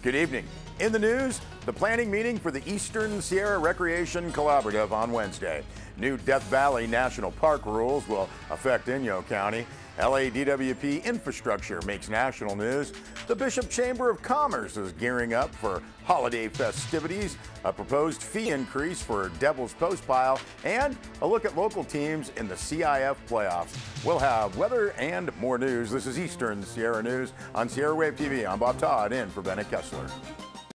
Good evening. In the news, the planning meeting for the Eastern Sierra Recreation Collaborative on Wednesday. New Death Valley National Park rules will affect Inyo County. LADWP infrastructure makes national news. The Bishop Chamber of Commerce is gearing up for holiday festivities. A proposed fee increase for Devil's Postpile, and a look at local teams in the CIF playoffs. We'll have weather and more news. This is Eastern Sierra News on Sierra Wave TV. I'm Bob Todd, in for Bennett Kessler.